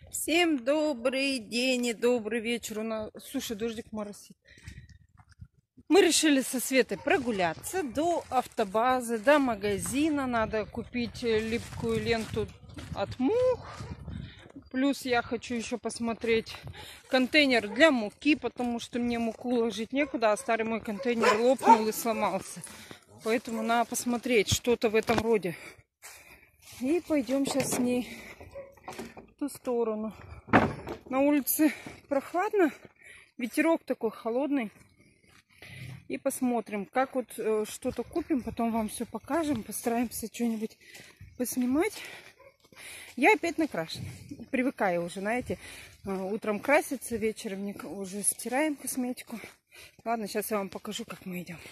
Всем добрый день и добрый вечер. Слушай, дождик моросит. Мы решили со Светой прогуляться до автобазы, до магазина. Надо купить липкую ленту от мух. Плюс я хочу еще посмотреть контейнер для муки, потому что мне муку ложить некуда, а старый мой контейнер лопнул и сломался. Поэтому надо посмотреть что-то в этом роде. И пойдем сейчас с ней в ту сторону. На улице прохладно, ветерок такой холодный. И посмотрим, как вот что-то купим, потом вам все покажем, постараемся что-нибудь поснимать. Я опять накрашена. Привыкаю уже, знаете, утром краситься, вечером уже стираем косметику. Ладно, сейчас я вам покажу, как мы идем.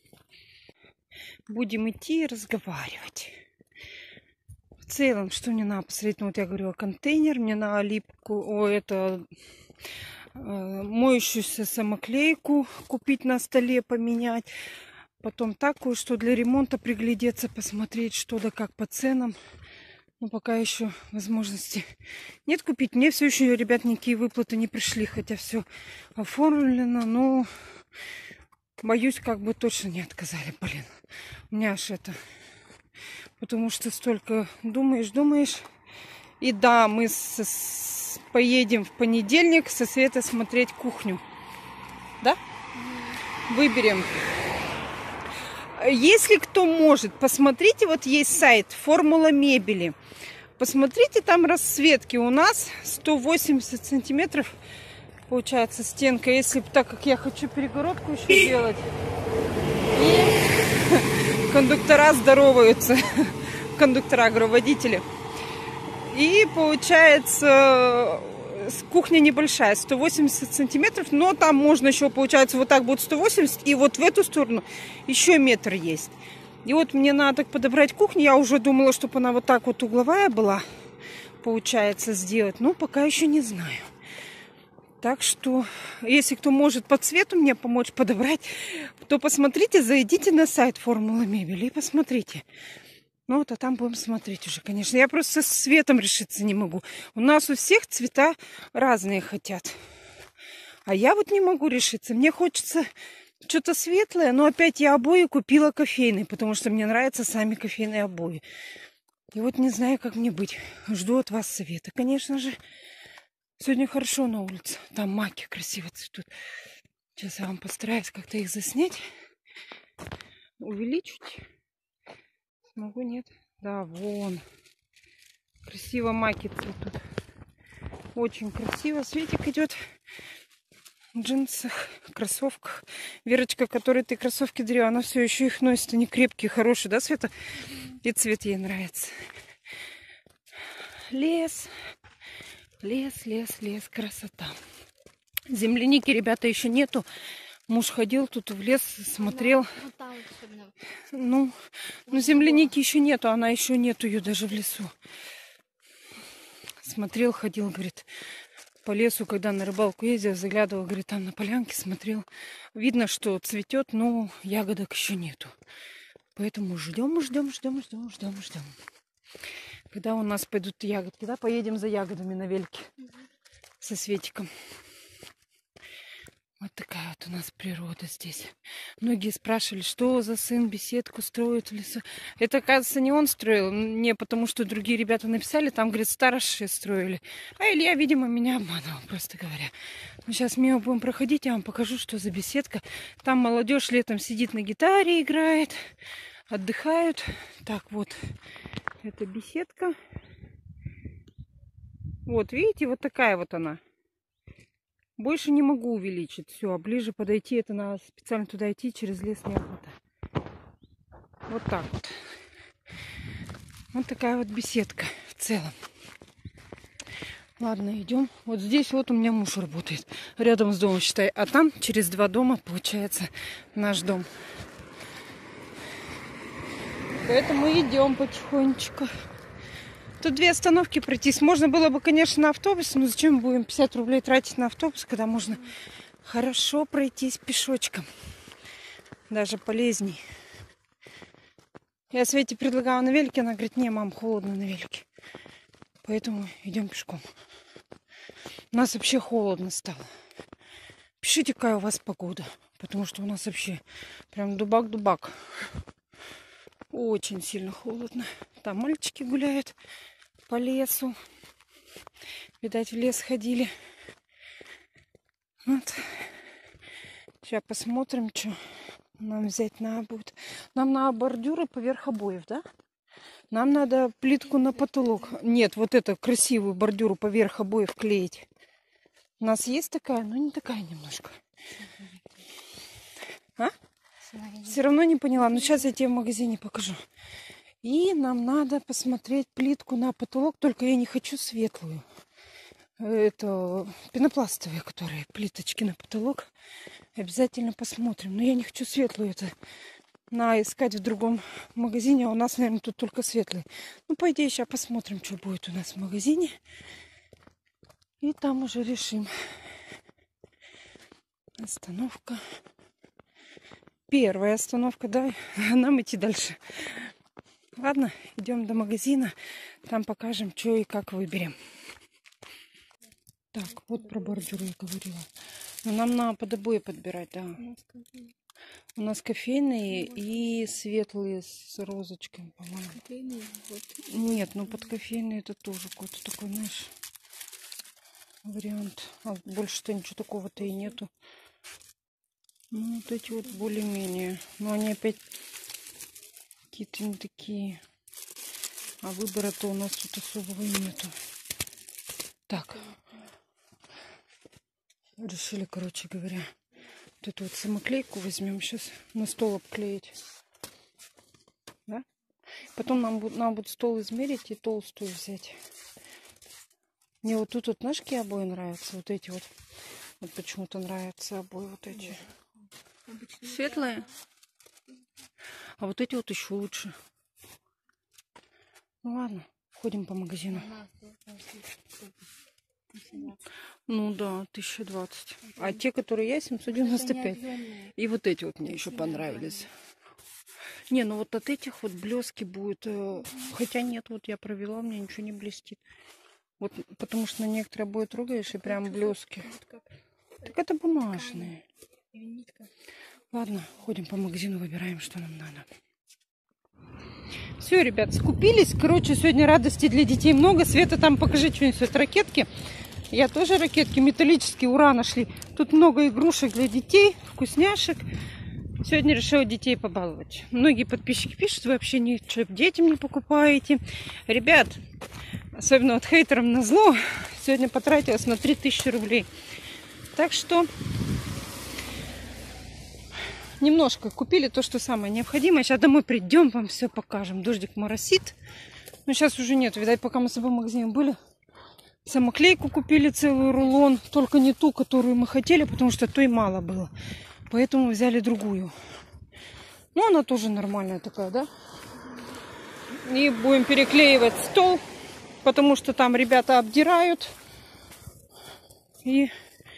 Будем идти и разговаривать. В целом, что мне надо посмотреть? Ну, вот я говорила, контейнер, мне на липку, моющуюся самоклейку купить на столе, поменять. Потом такую, что для ремонта приглядеться, посмотреть, что да как по ценам. Но пока еще возможности нет купить. Мне все еще, ребят, никакие выплаты не пришли, хотя все оформлено. Но боюсь, как бы точно не отказали, блин. У меня аж это... Потому что столько думаешь. И да, мы поедем в понедельник со Светой смотреть кухню. Да? Выберем. Если кто может, посмотрите, вот есть сайт Формула мебели. Посмотрите, там расцветки. У нас 180 сантиметров получается стенка. Если так как я хочу перегородку еще делать. И кондуктора здороваются. Кондуктора, говорю, водители. И получается, кухня небольшая, 180 сантиметров, но там можно еще, получается, вот так будет 180, и вот в эту сторону еще метр есть. И вот мне надо так подобрать кухню, я уже думала, чтобы она вот так вот угловая была, получается, сделать, но пока еще не знаю. Так что, если кто может по цвету мне помочь подобрать, то посмотрите, зайдите на сайт Формулы мебели и посмотрите. Ну вот, а там будем смотреть уже, конечно. Я просто с цветом решиться не могу. У нас у всех цвета разные хотят. А я вот не могу решиться. Мне хочется что-то светлое, но опять я обои купила кофейные, потому что мне нравятся сами кофейные обои. И вот не знаю, как мне быть. Жду от вас совета. Конечно же, сегодня хорошо на улице. Там маки красиво цветут. Сейчас я вам постараюсь как-то их заснять. Увеличить. Могу, нет? Да, вон. Красиво маки цветут. Очень красиво. Светик идет в джинсах, кроссовках. Верочка, которой ты кроссовки дарила, она все еще их носит. Они крепкие, хорошие, да, Света? И цвет ей нравится. Лес. Лес. Красота. Земляники, ребята, еще нету. Муж ходил тут в лес, смотрел. Ну, земляники еще нету, она еще нету ее даже в лесу. Смотрел, ходил, говорит, по лесу, когда на рыбалку ездил, заглядывал, говорит, там на полянке смотрел. Видно, что цветет, но ягодок еще нету. Поэтому ждем. Когда у нас пойдут ягодки, когда поедем за ягодами на вельке со Светиком. Вот такая вот у нас природа здесь. Многие спрашивали, что за сын беседку строит в лесу. Это, оказывается, не он строил. Не потому, что другие ребята написали. Там, говорит, старшие строили. А Илья, видимо, меня обманывал, просто говоря. Мы сейчас мимо будем проходить, я вам покажу, что за беседка. Там молодежь летом сидит на гитаре, играет, отдыхают. Так, вот, это беседка. Вот, видите, вот такая вот она. Больше не могу увеличить. Все, а ближе подойти, это надо специально туда идти, через лес неохота. Вот так вот. Вот такая вот беседка в целом. Ладно, идем. Вот здесь вот у меня муж работает. Рядом с домом, считай. А там через 2 дома, получается, наш дом. Поэтому идем потихонечку. Тут 2 остановки пройтись. Можно было бы, конечно, на автобусе, но зачем мы будем 50 рублей тратить на автобус, когда можно хорошо пройтись пешочком. Даже полезней. Я Свете предлагала на велике, она говорит, не, мам, холодно на велике. Поэтому идем пешком. У нас вообще холодно стало. Пишите, какая у вас погода. Потому что у нас вообще прям дубак-дубак. Очень сильно холодно. Там мальчики гуляют по лесу. Видать, в лес ходили. Вот. Сейчас посмотрим, что нам взять надо будет. Нам надо бордюры поверх обоев, да? Нам надо плитку на потолок. Нет, вот эту красивую бордюру поверх обоев клеить. У нас есть такая, но не такая немножко. А? Все равно не поняла. Но сейчас я тебе в магазине покажу. И нам надо посмотреть плитку на потолок. Только я не хочу светлую. Это пенопластовые, которые плиточки на потолок. Обязательно посмотрим. Но я не хочу светлую. Это надо искать в другом магазине. А у нас, наверное, тут только светлый. Ну, по идее, сейчас посмотрим, что будет у нас в магазине. И там уже решим. Остановка. Первая остановка, да. Нам идти дальше. Ладно, идем до магазина. Там покажем, что и как выберем. Так, вот про бордюр я говорила. Но нам надо под обои подбирать, да. У нас кофейные и светлые с розочками, по-моему. Нет, ну под кофейные это тоже какой-то такой, знаешь, вариант. А больше-то ничего такого-то и нету. Ну, вот эти вот более-менее. Но они опять какие-то не такие. А выбора-то у нас тут особого и нету. Так. Решили, короче говоря, вот эту вот самоклейку возьмем сейчас на стол обклеить. Да? Потом нам будет стол измерить и толстую взять. Мне вот тут вот ножки обои нравятся. Вот эти вот. Вот почему-то нравятся обои вот эти. Светлые. А вот эти вот еще лучше. Ну ладно, ходим по магазину. Ну да, 1020. А те, которые я, 795. И вот эти вот мне еще понравились. Не, ну вот от этих вот блески будет. Хотя нет, вот я провела, у меня ничего не блестит. Вот потому что на некоторые обои трогаешь и прям блески. Так это бумажные. Ладно, ходим по магазину, выбираем, что нам надо. Все, ребят, скупились. Короче, сегодня радости для детей много. Света, там покажи, что несет. Ракетки. Я тоже ракетки металлические, ура, нашли. Тут много игрушек для детей, вкусняшек. Сегодня решила детей побаловать. Многие подписчики пишут, вы вообще ничего детям не покупаете. Ребят, особенно вот хейтерам назло, сегодня потратилась на 3000 рублей. Так что немножко купили то, что самое необходимое. Сейчас домой придем, вам все покажем. Дождик моросит. Но сейчас уже нет. Видать, пока мы с собой в магазине были, самоклейку купили целый рулон. Только не ту, которую мы хотели, потому что той мало было. Поэтому взяли другую. Ну, она тоже нормальная такая, да? И будем переклеивать стол, потому что там ребята обдирают. И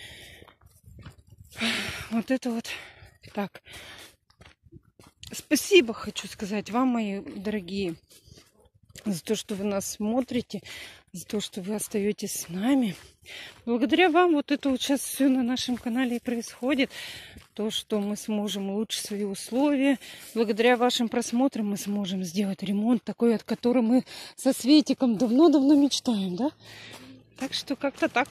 вот это вот так. Спасибо хочу сказать вам, мои дорогие, за то, что вы нас смотрите, за то, что вы остаетесь с нами. Благодаря вам вот это вот сейчас все на нашем канале и происходит. То, что мы сможем улучшить свои условия. Благодаря вашим просмотрам мы сможем сделать ремонт такой, от которого мы со Светиком давно-давно мечтаем, да? Так что как-то так.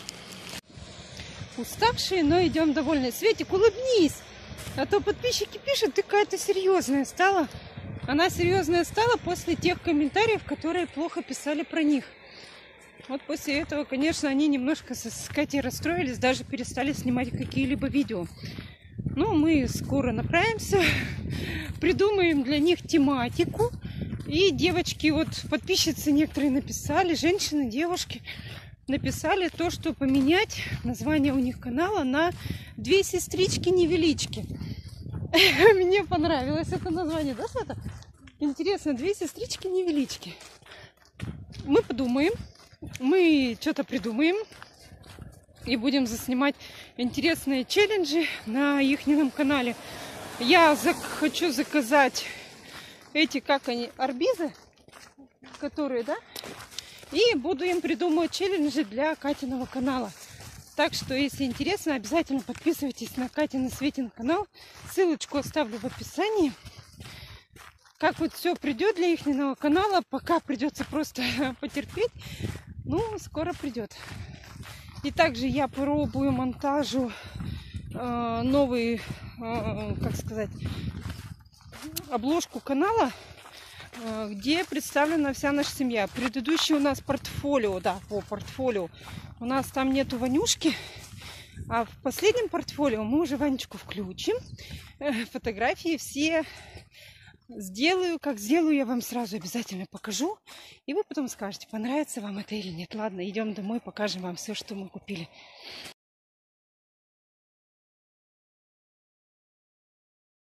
Уставшие, но идем довольные. Светик, улыбнись! А то подписчики пишут, ты какая-то серьезная стала. Она серьезная стала после тех комментариев, которые плохо писали про них. Вот после этого, конечно, они немножко с Катей расстроились, даже перестали снимать какие-либо видео. Но мы скоро направимся, придумаем для них тематику. И девочки, вот подписчицы некоторые написали, женщины, девушки, написали то, что поменять название у них канала на «Две сестрички-невелички». Мне понравилось это название, да, Света? Интересно, «Две сестрички-невелички». Мы подумаем, мы что-то придумаем и будем заснимать интересные челленджи на ихнем канале. Я хочу заказать эти, как они, арбизы, которые, да? И буду им придумывать челленджи для Катиного канала. Так что, если интересно, обязательно подписывайтесь на Катин и Светин канал. Ссылочку оставлю в описании. Как вот все придет для их канала, пока придется просто потерпеть. Ну, скоро придет. И также я пробую монтажу новый, как сказать, обложку канала, где представлена вся наша семья. Предыдущий у нас портфолио, да, по портфолио. У нас там нету Ванюшки, а в последнем портфолио мы уже Ванечку включим. Фотографии все сделаю. Как сделаю, я вам сразу обязательно покажу. И вы потом скажете, понравится вам это или нет. Ладно, идем домой, покажем вам все, что мы купили.